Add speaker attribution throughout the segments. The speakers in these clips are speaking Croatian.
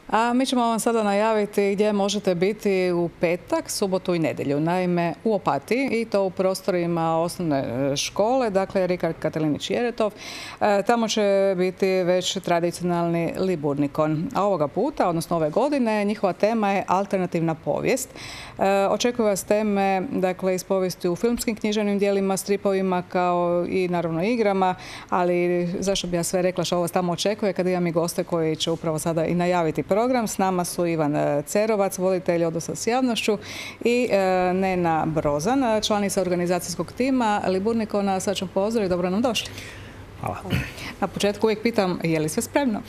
Speaker 1: A mi ćemo vam sada najaviti gdje možete biti u petak, subotu i nedjelju. Naime, u Opatiji, i to u prostorima osnovne škole, dakle Rikard Katalinić Jeretov. Tamo će biti već tradicionalni Liburnikon. A ovoga puta, odnosno ove godine, njihova tema je alternativna povijest. Očekuju vas teme, dakle, iz povijesti u filmskim književnim dijelima, stripovima, kao i naravno igrama, ali zašto bi ja sve rekla što ovo tamo očekuje kad imam i goste koji će upravo sada i najaviti program. S nama su Ivan Cerovac, voditelj odnosa s javnošću, i Nena Brozan, članica organizacijskog tima Liburnikona. Sad ću pozdraviti, dobro nam došli.
Speaker 2: Hvala.
Speaker 1: Na početku uvijek pitam, je li sve spremno?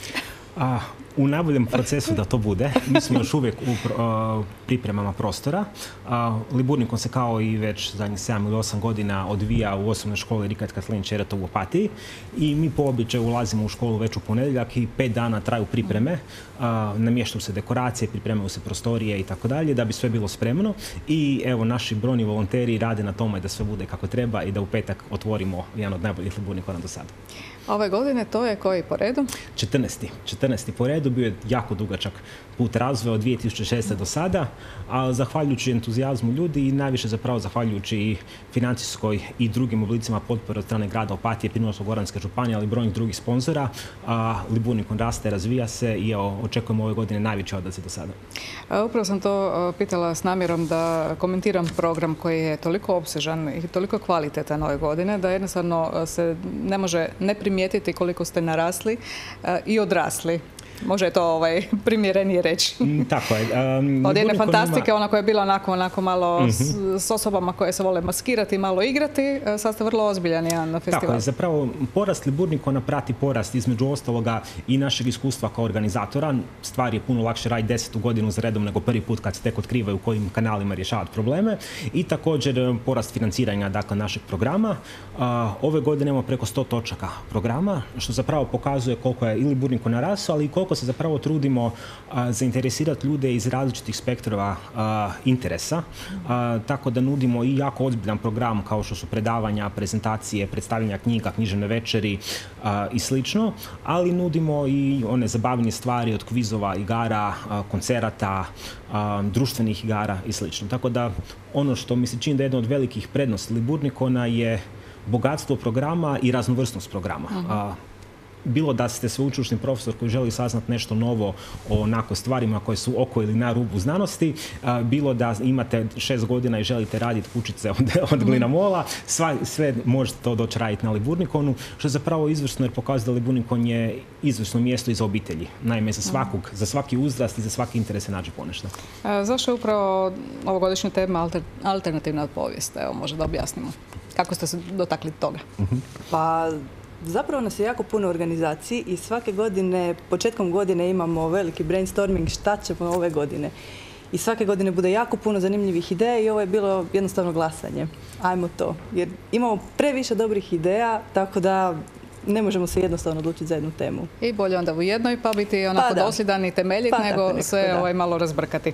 Speaker 2: U najboljem procesu da to bude. Mi smo još uvijek u pripremama prostora. Liburnikon se kao i već zadnjih 7 ili 8 godina odvija u osnovnoj školi Rikard Katalinić Jeretov u Opatiji. I mi po običaju ulazimo u školu već u ponedjeljak i 5 dana traju pripreme. Namještaju se dekoracije, pripremaju se prostorije i tako dalje da bi sve bilo spremno. I evo, naši brojni volonteri rade na tome da sve bude kako treba i da u petak otvorimo jedan od najboljih Liburnikona do sada.
Speaker 1: Ove godine to je koji po redu?
Speaker 2: 14. po redu. Bio je jako dugačak put razvoja od 2006. do sada, a zahvaljujući entuzijazmu ljudi i najviše zapravo zahvaljujući i financijskoj i drugim oblicima potpore od strane grada Opatije, Primorsko-goranske županije, ali i brojnih drugih sponzora, Liburnikon raste, razvija se i očekujemo ove godine najveći odaziv do sada.
Speaker 1: Upravo sam to pitala s namjerom da komentiram program koji je toliko opsežan i toliko kvalitetan ove godine da jednostavno se ne može ne primijetiti koliko ste narasli i odrasli. Može je to primjerenije reći.
Speaker 2: Tako je.
Speaker 1: Od jedne fantastike, ona koja je bila onako malo s osobama koje se vole maskirati, malo igrati, sad ste vrlo ozbiljan jedan festival.
Speaker 2: Tako je. Zapravo, porast Liburnikona prati porast između ostaloga i našeg iskustva kao organizatora. Stvar je puno lakše raditi 10. godinu za redom nego prvi put kad se tek otkrivaju kojim kanalima rješavati probleme. I također porast financiranja, dakle, našeg programa. Ove godine imamo preko 100 točaka programa, što zapravo pokazuje koliko je i Liburnikon narasao, ali i koliko se zapravo trudimo zainteresirati ljude iz različitih spektrova interesa, tako da nudimo i jako ozbiljan program kao što su predavanja, prezentacije, predstavljanja knjiga, književne večeri i slično, ali nudimo i one zabavnije stvari od kvizova, igara, koncerata, društvenih igara i slično. Tako da ono što mi se čini da je jedna od velikih prednosti Liburnikona je bogatstvo programa i raznovrsnost programa. Bilo da ste sveučilišni profesor koji želi saznati nešto novo o onako stvarima koje su oko ili na rubu znanosti, bilo da imate 6 godina i želite raditi kućice od glinamola, sve možete to doći raditi na Liburnikonu, što je zapravo izvrsno jer pokazuje da Liburnikon je izvrsno mjesto i za obitelji. Naime, za svaki uzrast i za svaki interes se nađe ponešto.
Speaker 1: Zašto je upravo ovogodišnja tema alternativna povijest? Evo, možda da objasnimo. Kako ste se dotakli toga?
Speaker 3: Pa, zapravo nas je jako puno organizaciji i svake godine, početkom godine imamo veliki brainstorming šta ćemo ove godine. I svake godine bude jako puno zanimljivih ideja i ovo je bilo jednostavno glasanje. Ajmo to. Jer imamo previše dobrih ideja, tako da ne možemo se jednostavno odlučiti za jednu temu.
Speaker 1: I bolje onda u jednoj pa biti onako dosljedan i temeljit nego sve malo razbrkati.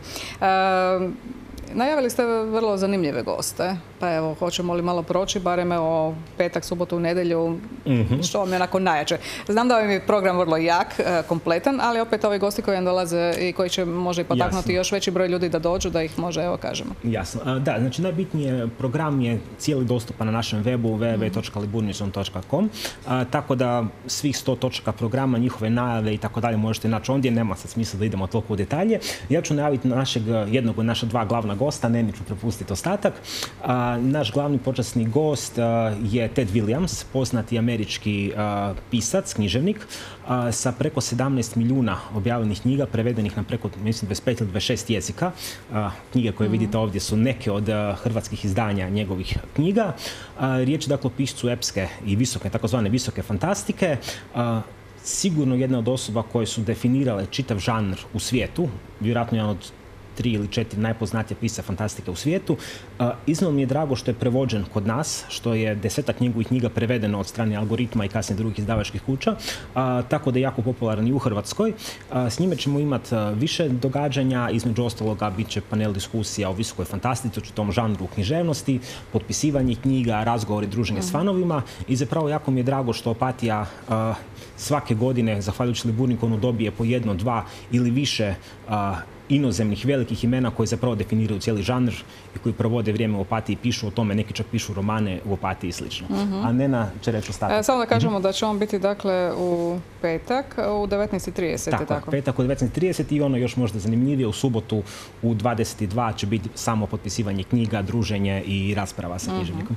Speaker 1: Najavili ste vrlo zanimljive goste, pa evo, hoćemo li malo proći, barem evo, petak, subotu, nedjelju, što vam je onako najjače. Znam da vam je program vrlo jak, kompletan, ali opet ovi gosti koji vam dolaze i koji će možda i potaknuti još veći broj ljudi da dođu, da ih može, evo, kažemo.
Speaker 2: Jasno. Da, znači najbitnije, program je cijeli dostupan na našem webu www.liburnikon.com, tako da svih 100 točaka programa, njihove najave i tako dalje možete naći ondje, nema sad smisla da idemo toliko u detalje. Ja ću najaviti jednog od naša dva glavna gosta, Neni ću prepustiti ostatak. Naš glavni počasni gost je Ted Williams, poznati američki pisac, književnik, sa preko 17 milijuna objavljenih knjiga, prevedenih na preko, mislim, 25 ili 26 jezika. Knjige koje vidite ovdje su neke od hrvatskih izdanja njegovih knjiga. Riječ je dakle o piscu epske i visoke, takozvane visoke fantastike. Sigurno jedna od osoba koje su definirale čitav žanr u svijetu, vjerojatno jedan od 3 ili 4 najpoznatija pisca fantastike u svijetu. Iznimno mi je drago što je prevođen kod nas, što je 10-ak njegovih knjiga prevedeno od strane Algoritma i kasnije drugih izdavačkih kuća, tako da je jako popularan i u Hrvatskoj. S njime ćemo imati više događanja, između ostaloga bit će panel diskusija o visokoj fantastici, o tom žanru književnosti, potpisivanje knjiga, razgovori, druženje s fanovima i zapravo jako mi je drago što Opatija svake godine, zahvaljujući Liburnikonu, dobije po 1, 2 ili više inozemnih velikih imena koji zapravo definiraju cijeli žanr i koji provode vrijeme u Opatiji, pišu o tome, neki čak pišu romane u Opatiji i slično. A Nena će reći ostatak.
Speaker 1: Samo da kažemo da će on biti dakle u petak u 19:30.
Speaker 2: Tako, petak u 19:30 i ono još možda zanimljivije, u subotu u 22 će biti samo potpisivanje knjiga, druženje i rasprava sa književnikom.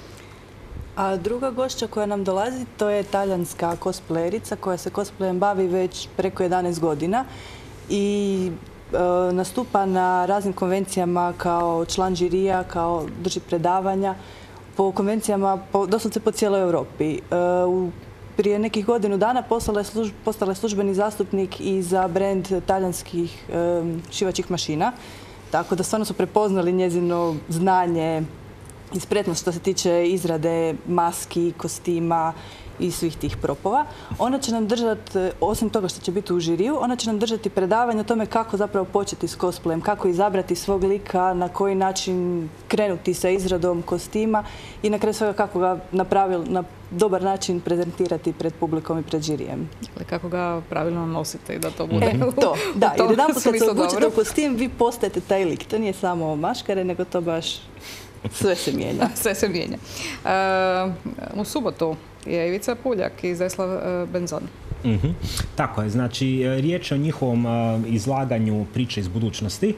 Speaker 3: A druga gošća koja nam dolazi, to je talijanska cosplayerica koja se cosplayem bavi već preko 11 godina i nastupa na raznim konvencijama kao član žirija, kao drži predavanja po konvencijama doslovce po cijeloj Europi. Prije nekih godinu dana postala je službeni zastupnik i za brend talijanskih šivaćih mašina, tako da stvarno su prepoznali njezino znanje i spretnost što se tiče izrade maski, kostima i svih tih propova. Ona će nam držati, osim toga što će biti u žiriju, ona će nam držati predavanje o tome kako zapravo početi s cosplayem, kako izabrati svog lika, na koji način krenuti sa izradom kostima i na kraju svega kako ga na dobar način prezentirati pred publikom i pred žirijem.
Speaker 1: Kako ga pravilno nosite i da to bude
Speaker 3: to, da, jer jedanput kad se obučete u kostim, vi postajete taj lik. To nije samo maškare, nego to baš sve se mijenja.
Speaker 1: Sve se mijenja. U subotu je Ivica Puljak i Zeslav Benzon.
Speaker 2: Tako je, znači riječ je o njihovom izlaganju priče iz budućnosti.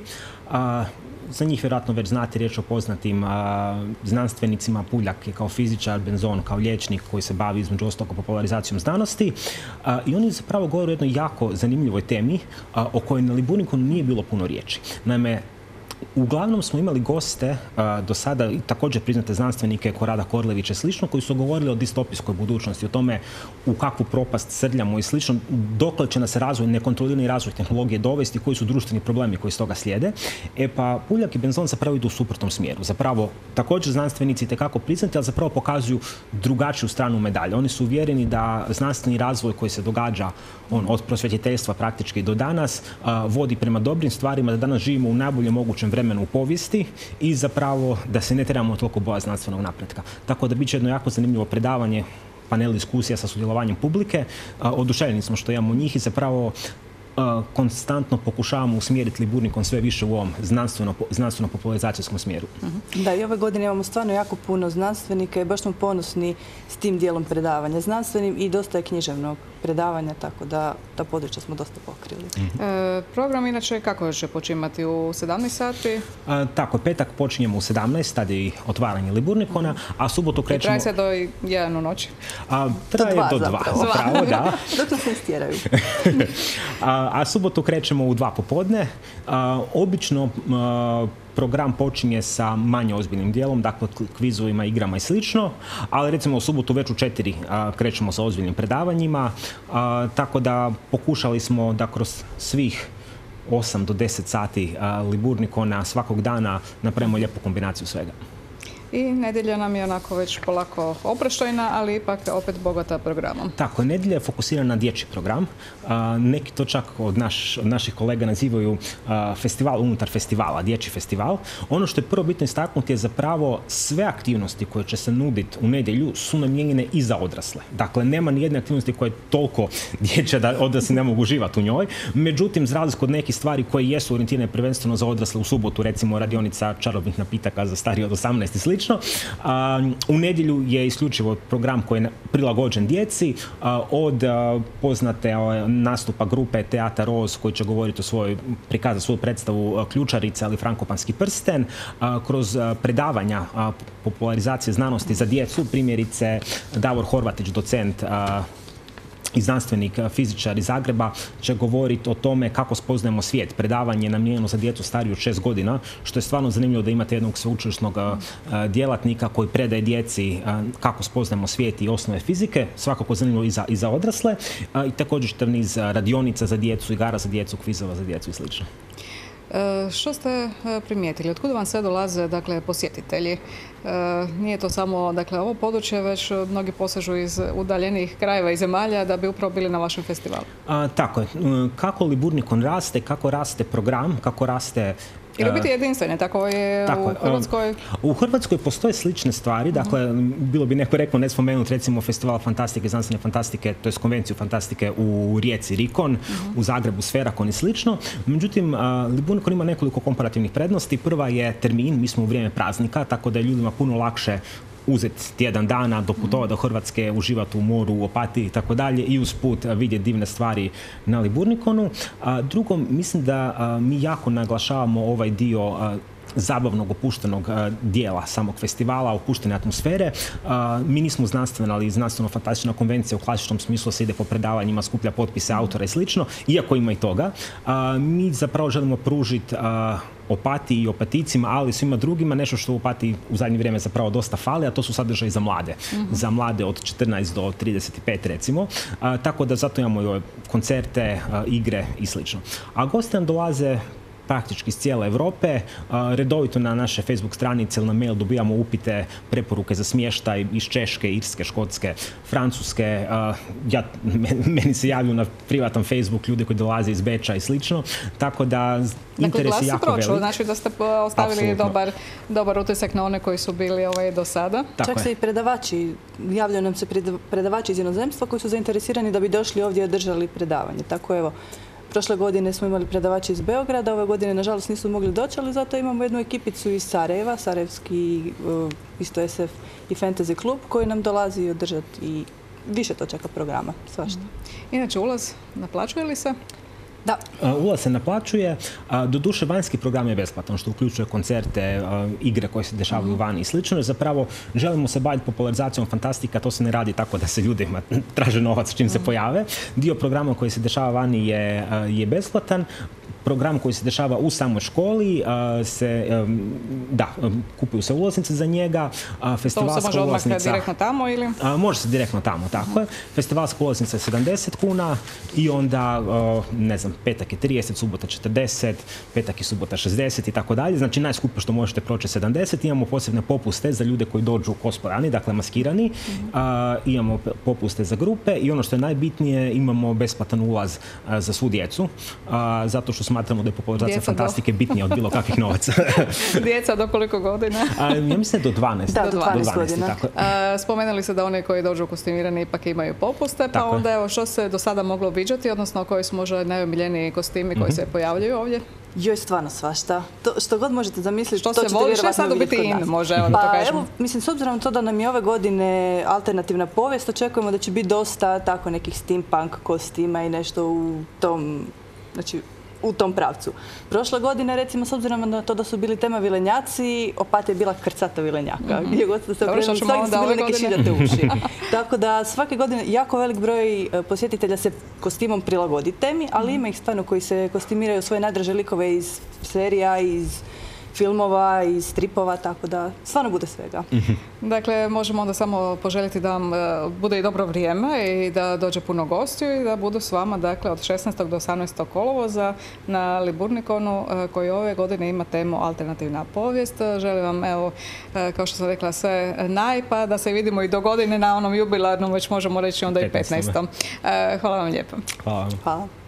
Speaker 2: Za njih vjerojatno već znate, riječ o poznatim znanstvenicima. Puljak je kao fizičar, Benzon kao liječnik koji se bavi između ostalog popularizacijom znanosti. I oni zapravo govore o jednoj jako zanimljivoj temi o kojoj na Liburnikonu nije bilo puno riječi. Naime, uglavnom smo imali goste do sada, također priznate znanstvenike, Korada Korlevića i slično, koji su govorili o distopijskoj budućnosti, o tome u kakvu propast srljamo i slično, dokle će nas nekontrolirani razvoj tehnologije dovesti, koji su društveni problemi koji iz toga slijede. Pa Puljak i Benzon zapravo idu u suprotnom smjeru. Zapravo, također znanstvenici itekako priznati, ali zapravo pokazuju drugačiju stranu medalje. Oni su uvjereni da znanstveni razvoj koji se događa od prosvjetiteljstva praktički do danas vodi prema dobrim stvarima, da danas živimo u najboljem mogućem vremenu u povijesti i zapravo da se ne trebamo toliko bojati znanstvenog napretka. Tako da bit će jedno jako zanimljivo predavanje, panel diskusija sa sudjelovanjem publike. Oduševljeni smo što imamo njih i zapravo konstantno pokušavamo usmjeriti Liburnikon sve više u ovom znanstveno-popularizacijskom smjeru.
Speaker 3: Da, i ove godine imamo stvarno jako puno znanstvenika i baš smo ponosni s tim dijelom predavanja znanstvenim i dosta je književnog predavanja, tako da ta područja smo dosta pokrili.
Speaker 1: Program inače kako će počimati u 17 sati?
Speaker 2: Tako, petak počinjemo u 17, tada je otvaranje Liburnikona, a subotu krećemo...
Speaker 1: I traje se do 1 u noći?
Speaker 2: Traje do 2, zapravo, da.
Speaker 3: Dok nas ne stjeraju.
Speaker 2: A subotu krećemo u 2 popodne. Obično program počinje sa manje ozbiljnim dijelom, dakle kvizovima, igrama i slično, ali recimo u subotu već u 4 krećemo sa ozbiljnim predavanjima, tako da pokušali smo da kroz svih 8 do 10 sati Liburnikona svakog dana napravimo lijepu kombinaciju svega.
Speaker 1: I nedjelja nam je onako već polako oproštajna, ali ipak opet bogata programom.
Speaker 2: Tako, nedjelja je fokusirana na dječji program. Neki to čak od naših kolega nazivaju festival unutar festivala, dječji festival. Ono što je prvo bitno istaknuti je zapravo sve aktivnosti koje će se nuditi u nedjelju su namijenjene i za odrasle. Dakle, nema ni jedne aktivnosti koja je toliko dječja da odrasli ne mogu uživati u njoj. Međutim, za razliku od nekih stvari koje jesu orijentirane prvenstveno za odrasle, u subotu recimo radionica čarobnih napitaka za starije od 18 i slično. U nedjelju je isključivo program koji je prilagođen djeci, od poznate nastupa grupe Teatar Roz koji će govoriti prikazati svoju predstavu Ključarica ili Frankopanski prsten, kroz predavanja popularizacije znanosti za djecu, primjerice Davor Horvatić, docent i znanstvenik, fizičar iz Zagreba, će govoriti o tome kako spoznajemo svijet. Predavanje je namijenjeno za djecu stariju od 6 godina, što je stvarno zanimljivo da imate jednog sveučilišnog djelatnika koji predaje djeci kako spoznajemo svijet i osnove fizike, svakako zanimljivo i za odrasle, i također čitav niz radionica za djecu, igara za djecu, kvizova za djecu i slično.
Speaker 1: Što ste primijetili? Otkud vam sve dolaze, dakle, posjetitelji? Nije to samo, dakle, ovo područje, već mnogi posežu iz udaljenih krajeva i zemalja da bi upravo bili na vašem festivalu.
Speaker 2: Tako je. Kako Liburnikon raste, kako raste program, kako raste...
Speaker 1: Ili biti jedinstvene, tako je u Hrvatskoj?
Speaker 2: U Hrvatskoj postoje slične stvari, dakle, bilo bi neko rekao ne spomenuti recimo Festival fantastike, znanstvene fantastike, to je konvenciju fantastike u Rijeci Rikon, u Zagrebu Sferakon i slično. Međutim, Liburnikon ima nekoliko komparativnih prednosti. Prva je termin, mi smo u vrijeme praznika, tako da je ljudima puno lakše uzeti tjedan dana, doputovati do Hrvatske, uživati u moru, u Opatiji i tako dalje i usput vidjeti divne stvari na Liburnikonu. Drugo, mislim da mi jako naglašavamo ovaj dio zabavnog, opuštenog dijela samog festivala, opuštene atmosfere. Mi nismo znanstvena, ali znanstveno-fantastična konvencija u klasičnom smislu se ide po predavanjima, skuplja potpise autora i slično, iako ima i toga. Mi zapravo želimo pružiti Opatiji i Opaticima, ali i svima drugima nešto što u Opatiji u zadnje vrijeme zapravo dosta fali, a to su sadržaji za mlade. Za mlade od 14 do 35 recimo. Tako da zato imamo i koncerte, igre i slično. A gosti nam dolaze praktički iz cijele Europe. Redovito na naše Facebook stranice ili na mail dobijamo upite, preporuke za smještaj iz Češke, Irske, Škotske, Francuske. Meni se javljaju na privatan Facebook ljudi koji dolaze iz Beča i slično. Tako da interes je jako velik.
Speaker 1: Znači da ste ostavili dobar utisak na one koji su bili do sada.
Speaker 3: Čak se i predavači, javljaju nam se predavači iz inozemstva koji su zainteresirani da bi došli ovdje i održali predavanje. Tako evo, prošle godine smo imali predavači iz Beograda, ove godine nažalost nisu mogli doći, ali zato imamo jednu ekipicu iz Sarajeva, Sarajevski isto SF i Fantasy klub koji nam dolazi održati i više točaka programa, svašta.
Speaker 1: Inače, ulaz naplaćuje li se?
Speaker 3: Da.
Speaker 2: Ulaz se naplaćuje. Doduše, vanjski program je besplatan, što uključuje koncerte, igre koje se dešavaju vani i slično. Zapravo, želimo se baviti popularizacijom fantastika, to se ne radi tako da se ljudima traže novac čim se pojave. Dio programa koji se dešava vani je besplatan. Program koji se dešava u samoj školi, kupuju se ulaznice za njega.
Speaker 1: To se može odmah direktno tamo ili?
Speaker 2: Može se direktno tamo, tako je. Festivalska ulaznica je 70 kuna i onda, ne znam, petak je 30, subota 40, petak i subota 60 i tako dalje. Znači najskuplje što možete proći 70. Imamo posebne popuste za ljude koji dođu kosporani, dakle maskirani. Imamo popuste za grupe i ono što je najbitnije, imamo besplatan ulaz za svu djecu, zato što smatramo da je popularizacija fantastike bitnija od bilo kakvih novaca.
Speaker 1: Djeca do koliko godina?
Speaker 2: Ja mislim do 12.
Speaker 3: Da, do 12 godina.
Speaker 1: Spomenuli ste da oni koji dođu kostimirani ipak imaju popuste, pa onda evo što se do sada moglo viđati, odnosno koji su možda najomiljeniji kostimi koji se pojavljuju ovdje?
Speaker 3: Joj, stvarno svašta. Što god možete zamisliti,
Speaker 1: što to ćete vjerovatno vidjeti kod nas. Može, evo da to kažemo.
Speaker 3: Evo, mislim, s obzirom to da nam je ove godine alternativna povijest, očekujemo da će biti dosta tako nekih steampunk kostima i nešto u tom, znači, u tom pravcu. Prošle godine, recimo, s obzirom na to da su bili tema vilenjaci, Opatija je bila krcata vilenjaka. Gdje god ste se okrenuli, svaki su bili neki šiljate uši. Tako da svake godine jako velik broj posjetitelja se kostimom prilagodi temi, ali ima ih stvarno koji se kostimiraju svoje najdraže likove iz serija, iz filmova, iz stripova, tako da stvarno bude svega.
Speaker 1: Dakle, možemo onda samo poželjeti da vam bude i dobro vrijeme i da dođe puno gostiju i da budu s vama, dakle, od 16. do 18. kolovoza na Liburnikonu koji ove godine ima temu Alternativna povijest. Želim vam, evo, kao što sam rekla, sve pa da se vidimo i do godine na onom jubilarnom, već možemo reći onda i 15. Hvala vam lijepo.
Speaker 2: Hvala.
Speaker 3: Hvala.